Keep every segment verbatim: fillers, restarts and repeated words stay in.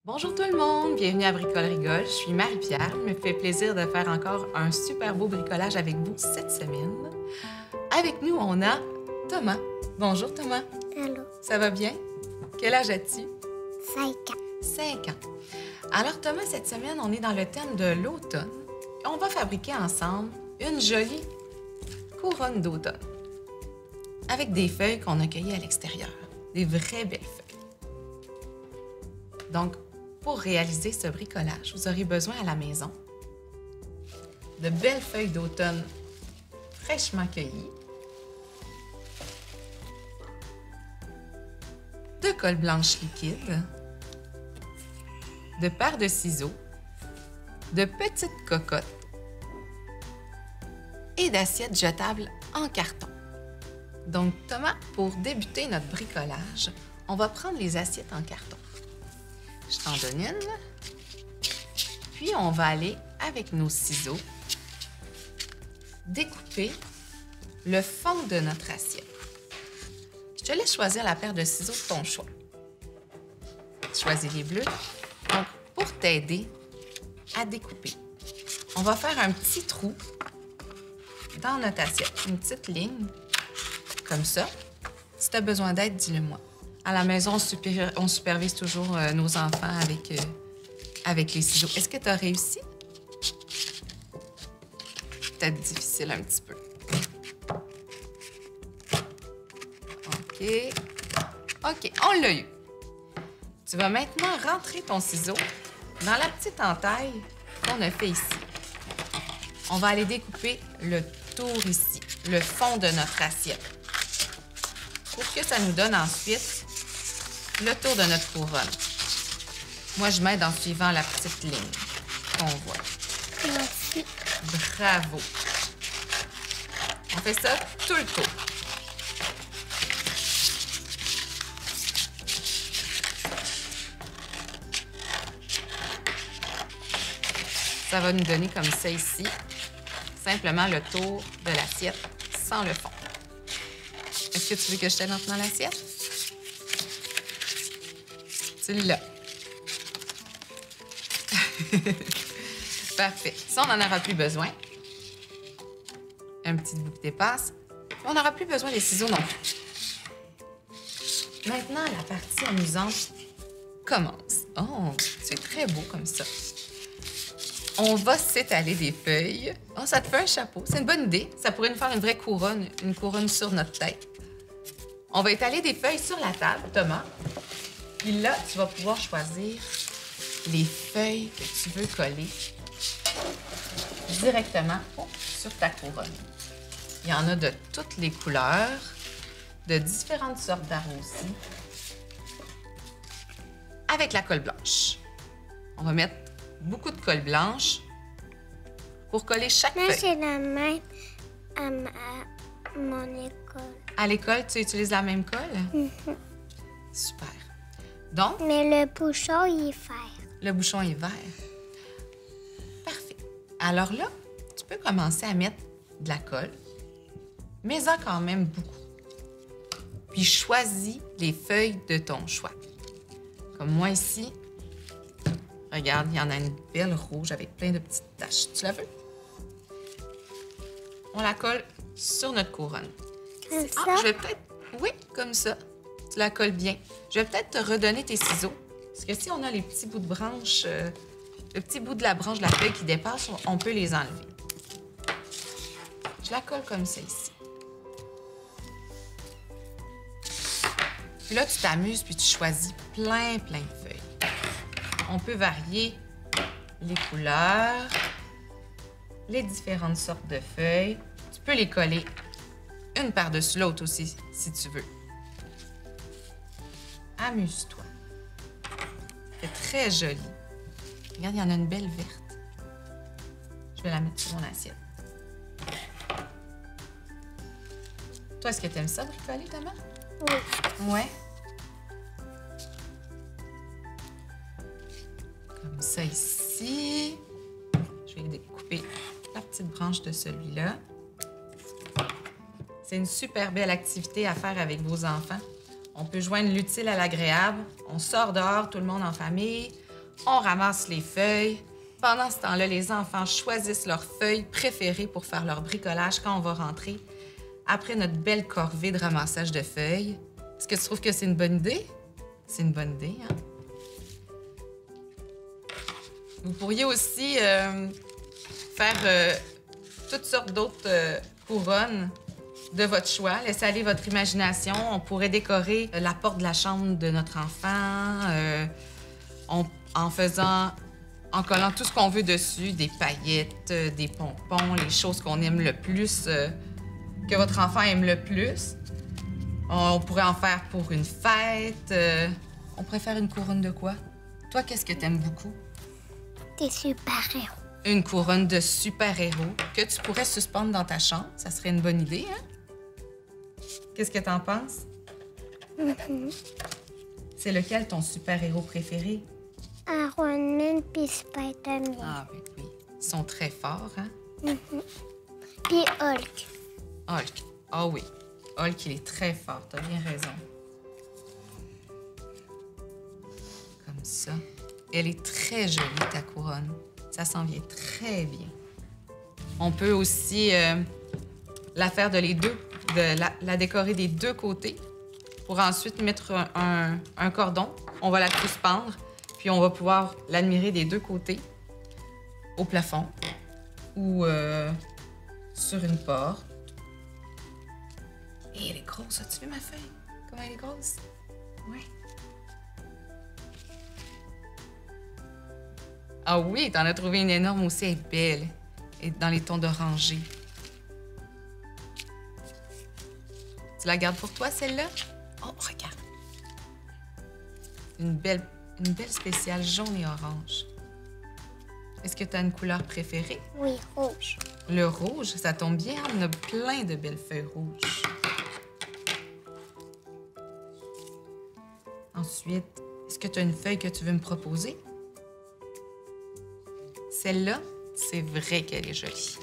Bonjour tout le monde, bienvenue à Bricole Rigole. Je suis Marie-Pierre. Il me fait plaisir de faire encore un super beau bricolage avec vous cette semaine. Avec nous, on a Thomas. Bonjour Thomas. Allô. Ça va bien? Quel âge as-tu? Cinq ans. Cinq ans. Alors Thomas, cette semaine, on est dans le thème de l'automne. On va fabriquer ensemble une jolie couronne d'automne avec des feuilles qu'on a cueillies à l'extérieur. Des vraies belles feuilles. Donc, pour réaliser ce bricolage, vous aurez besoin à la maison de belles feuilles d'automne fraîchement cueillies, de colle blanche liquide, de paires de ciseaux, de petites cocottes et d'assiettes jetables en carton. Donc, Thomas, pour débuter notre bricolage, on va prendre les assiettes en carton. Je t'en donne une. Puis, on va aller, avec nos ciseaux, découper le fond de notre assiette. Je te laisse choisir la paire de ciseaux de ton choix. Choisis les bleus. Donc, pour t'aider à découper, on va faire un petit trou dans notre assiette, une petite ligne, comme ça. Si tu as besoin d'aide, dis-le-moi. À la maison, on, super, on supervise toujours euh, nos enfants avec, euh, avec les ciseaux. Est-ce que tu as réussi? Peut-être difficile un petit peu. OK. OK, on l'a eu. Tu vas maintenant rentrer ton ciseau dans la petite entaille qu'on a fait ici. On va aller découper le tour ici, le fond de notre assiette, pour que ça nous donne ensuite le tour de notre couronne. Moi, je m'aide en suivant la petite ligne qu'on voit. Merci. Bravo! On fait ça tout le tour. Ça va nous donner comme ça ici, simplement le tour de l'assiette sans le fond. Est-ce que tu veux que je t'aide en tenant l'assiette? Tu l'as. Parfait. Ça, on n'en aura plus besoin. Un petit bout qui dépasse. On n'aura plus besoin des ciseaux non plus. Maintenant, la partie amusante commence. Oh, c'est très beau comme ça. On va s'étaler des feuilles. Oh, ça te fait un chapeau. C'est une bonne idée. Ça pourrait nous faire une vraie couronne, une couronne sur notre tête. On va étaler des feuilles sur la table, Thomas. Puis là, tu vas pouvoir choisir les feuilles que tu veux coller directement sur ta couronne. Il y en a de toutes les couleurs, de différentes sortes d'arbres aussi, avec la colle blanche. On va mettre beaucoup de colle blanche pour coller chaque Moi, feuille. c'est la même à, ma, à mon école. À l'école, tu utilises la même colle? Mm-hmm. Super. Donc, Mais le bouchon, il est vert. le bouchon est vert. Parfait. Alors là, tu peux commencer à mettre de la colle, mais en quand même beaucoup. Puis choisis les feuilles de ton choix. Comme moi ici, regarde, il y en a une belle rouge avec plein de petites taches. Tu la veux? On la colle sur notre couronne. Comme Ah, ça? je vais peut-être... Oui, comme ça. Tu la colles bien. Je vais peut-être te redonner tes ciseaux. Parce que si on a les petits bouts de branche, euh, le petit bout de la branche de la feuille qui dépasse, on peut les enlever. Je la colle comme ça ici. Puis là, tu t'amuses puis tu choisis plein, plein de feuilles. On peut varier les couleurs, les différentes sortes de feuilles. Tu peux les coller une par-dessus l'autre aussi, si tu veux. Amuse-toi. C'est très joli. Regarde, il y en a une belle verte. Je vais la mettre sur mon assiette. Toi, est-ce que tu aimes ça, bricoler, Thomas? Oui. Ouais. Comme ça ici. Je vais découper la petite branche de celui-là. C'est une super belle activité à faire avec vos enfants. On peut joindre l'utile à l'agréable. On sort dehors, tout le monde en famille. On ramasse les feuilles. Pendant ce temps-là, les enfants choisissent leurs feuilles préférées pour faire leur bricolage quand on va rentrer. Après notre belle corvée de ramassage de feuilles, est-ce que tu trouves que c'est une bonne idée? C'est une bonne idée, hein? Vous pourriez aussi euh, faire euh, toutes sortes d'autres euh, couronnes de votre choix. Laissez aller votre imagination. On pourrait décorer la porte de la chambre de notre enfant euh, on, en faisant, en collant tout ce qu'on veut dessus, des paillettes, euh, des pompons, les choses qu'on aime le plus, euh, que votre enfant aime le plus. On pourrait en faire pour une fête. Euh, on pourrait faire une couronne de quoi? Toi, qu'est-ce que t'aimes beaucoup? Des super-héros. Une couronne de super-héros que tu pourrais suspendre dans ta chambre. Ça serait une bonne idée, hein? Qu'est-ce que t'en penses? Mm-hmm. C'est lequel ton super-héros préféré? Iron Man puis Spider-Man. Ah oui, oui. Ils sont très forts, hein? Mm-hmm. Puis Hulk. Hulk. Ah oui. Hulk, il est très fort. T'as bien raison. Comme ça. Elle est très jolie, ta couronne. Ça s'en vient très bien. On peut aussi euh, la faire de les deux, de la, la décorer des deux côtés pour ensuite mettre un, un, un cordon. On va la suspendre, puis on va pouvoir l'admirer des deux côtés, au plafond ou euh, sur une porte. Et elle est grosse. As-tu vu ma feuille? Comment elle est grosse? Oui. Ah oui, t'en as trouvé une énorme aussi, elle est belle. Et dans les tons d'oranger. Tu la gardes pour toi, celle-là? Oh, regarde. Une belle, une belle spéciale jaune et orange. Est-ce que tu as une couleur préférée? Oui, rouge. Le rouge, ça tombe bien, on a plein de belles feuilles rouges. Ensuite, est-ce que tu as une feuille que tu veux me proposer? Celle-là, c'est vrai qu'elle est jolie.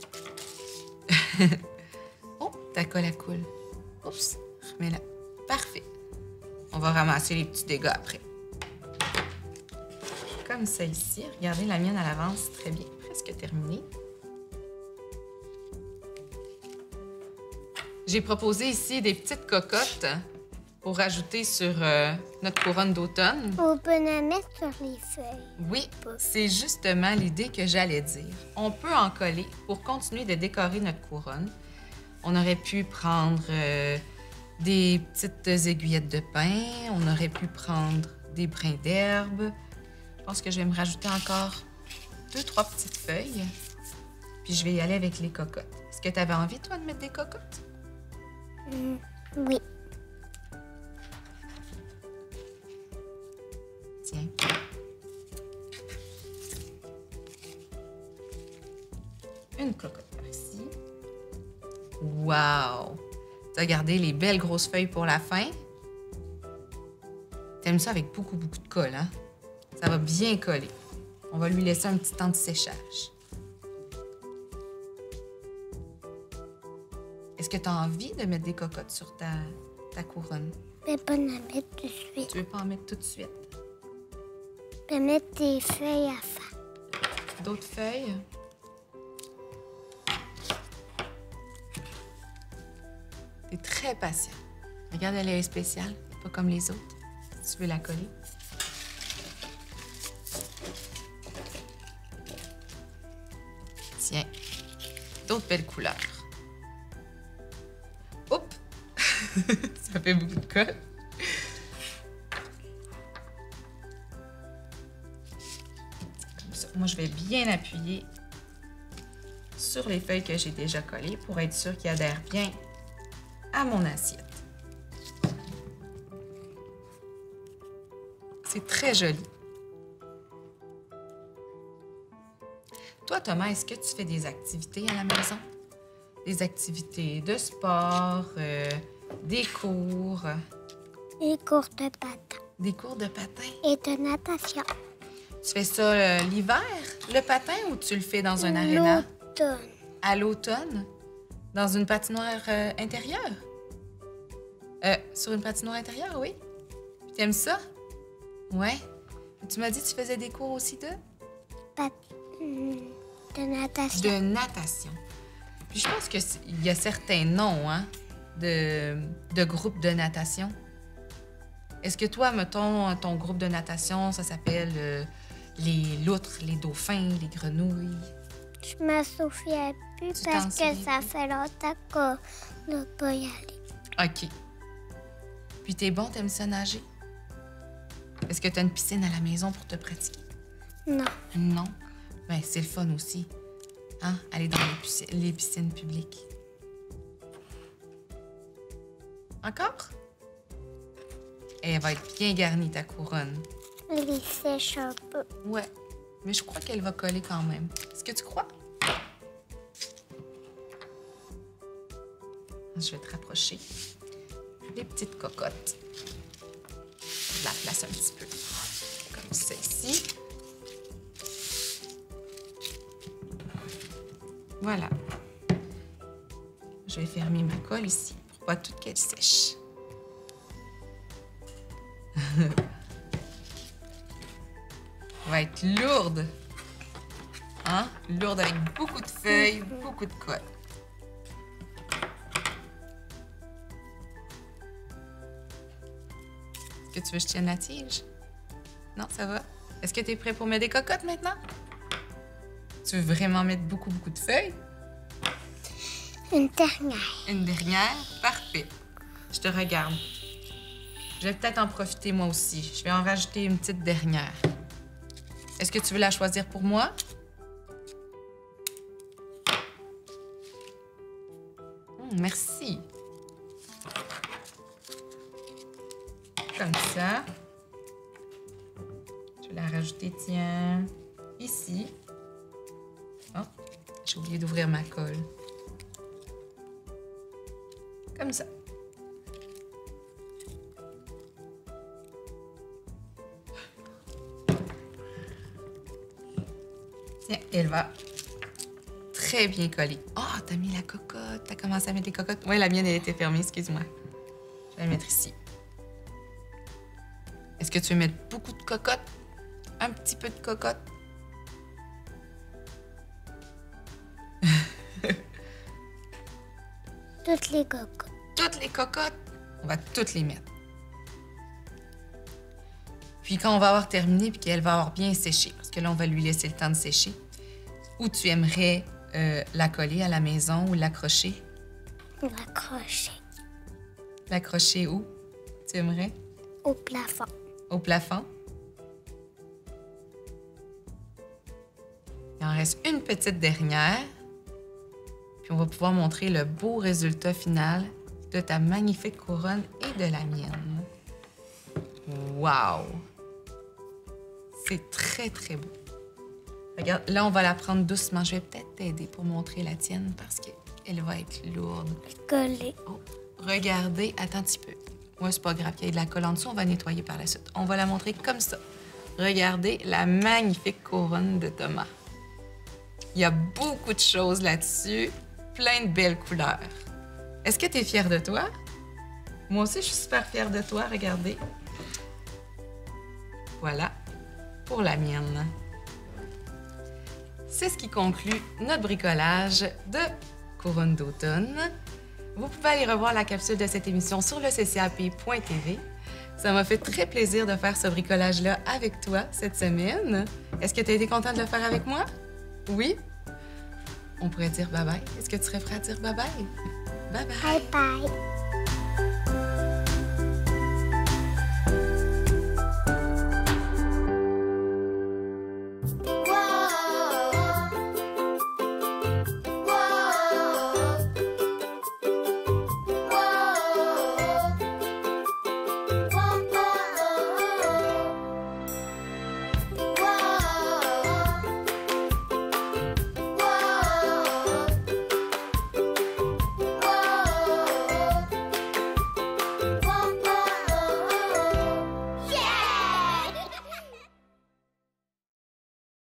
Oh, ta colle à coule. Oups, remets-la. Parfait. On va ramasser les petits dégâts après. Comme ça ici. Regardez, la mienne, elle avance très bien. Presque terminée. J'ai proposé ici des petites cocottes pour rajouter sur euh, notre couronne d'automne. On peut la mettre sur les feuilles. Oui, c'est justement l'idée que j'allais dire. On peut en coller pour continuer de décorer notre couronne. On aurait pu prendre euh, des petites aiguillettes de pin, on aurait pu prendre des brins d'herbe. Je pense que je vais me rajouter encore deux, trois petites feuilles. Puis je vais y aller avec les cocottes. Est-ce que tu avais envie, toi, de mettre des cocottes? Mm, oui. Tiens. Une cocotte par ici. Wow! Tu as gardé les belles grosses feuilles pour la fin. T'aimes ça avec beaucoup, beaucoup de colle, hein? Ça va bien coller. On va lui laisser un petit temps de séchage. Est-ce que tu as envie de mettre des cocottes sur ta, ta couronne? Je vais pas la mettre tout de suite. Tu veux pas en mettre tout de suite? Je vais mettre des feuilles à faire. D'autres feuilles? T'es très patient. Regarde, elle est spéciale, pas comme les autres. Si tu veux la coller. Tiens, d'autres belles couleurs. Oups! Ça fait beaucoup de colle. Comme ça. Moi, je vais bien appuyer sur les feuilles que j'ai déjà collées pour être sûr qu'ils adhèrent bien à mon assiette. C'est très joli. Toi, Thomas, est-ce que tu fais des activités à la maison? Des activités de sport, euh, des cours? Des cours de patin. Des cours de patin? Et de natation. Tu fais ça euh, l'hiver, le patin, ou tu le fais dans un aréna? L'automne. À l'automne? Dans une patinoire euh, intérieure? Euh, sur une patinoire intérieure, oui? Tu aimes ça? Ouais. Tu m'as dit que tu faisais des cours aussi de? Pat... hum, de natation. De natation. Puis je pense qu'il y a certains noms, hein, de, de groupes de natation. Est-ce que toi, mettons, ton groupe de natation, ça s'appelle euh, les loutres, les dauphins, les grenouilles? Je me souviens plus Tu parce t'en que souviens ça plus? fait longtemps qu'on n'a pas y aller. OK. Puis t'es bon, t'aimes ça nager? Est-ce que t'as une piscine à la maison pour te pratiquer? Non. Non. Ben, c'est le fun aussi. Hein? Aller dans les, piscines, les piscines publiques. Encore? Elle va être bien garnie, ta couronne. Il sèche un peu. Ouais. Mais je crois qu'elle va coller quand même. Est-ce que tu crois? Je vais te rapprocher. Les petites cocottes. Je la place un petit peu. Comme celle-ci. Voilà. Je vais fermer ma colle ici pour pas tout qu'elle sèche. Elle va être lourde. Hein? Lourde avec beaucoup de feuilles, beaucoup de colle. Est-ce que tu veux que je tienne la tige? Non, ça va? Est-ce que tu es prêt pour mettre des cocottes maintenant? Tu veux vraiment mettre beaucoup, beaucoup de feuilles? Une dernière. Une dernière? Parfait. Je te regarde. Je vais peut-être en profiter moi aussi. Je vais en rajouter une petite dernière. Est-ce que tu veux la choisir pour moi? Hum, merci. Comme ça. Je vais la rajouter, tiens, ici. Oh, j'ai oublié d'ouvrir ma colle. Comme ça. Tiens, elle va très bien coller. Oh, t'as mis la cocotte. T'as commencé à mettre les cocottes. Oui, la mienne, elle était fermée, excuse-moi. Je vais la mettre ici. Est-ce que tu veux mettre beaucoup de cocottes? Un petit peu de cocotte? Toutes les cocottes. Toutes les cocottes? On va toutes les mettre. Puis quand on va avoir terminé, puis qu'elle va avoir bien séché, parce que là, on va lui laisser le temps de sécher, où tu aimerais euh, la coller à la maison ou l'accrocher? L'accrocher L'accrocher où? Tu aimerais? au plafond. Au plafond? Il en reste une petite dernière. Puis on va pouvoir montrer le beau résultat final de ta magnifique couronne et de la mienne. Wow! C'est très, très beau. Regarde, là, on va la prendre doucement. Je vais peut-être t'aider pour montrer la tienne parce qu'elle va être lourde. Coller. Oh, regardez, attends un petit peu. Moi, c'est pas grave qu'il y ait de la colle en dessous. On va nettoyer par la suite. On va la montrer comme ça. Regardez la magnifique couronne de Thomas. Il y a beaucoup de choses là-dessus. Plein de belles couleurs. Est-ce que tu es fière de toi? Moi aussi, je suis super fière de toi. Regardez. Voilà, pour la mienne. C'est ce qui conclut notre bricolage de couronne d'automne. Vous pouvez aller revoir la capsule de cette émission sur le c c a p point t v. Ça m'a fait très plaisir de faire ce bricolage-là avec toi cette semaine. Est-ce que tu as été contente de le faire avec moi? Oui? On pourrait dire bye-bye. Est-ce que tu serais prêt à dire bye-bye? Bye-bye. Bye bye. Thank you.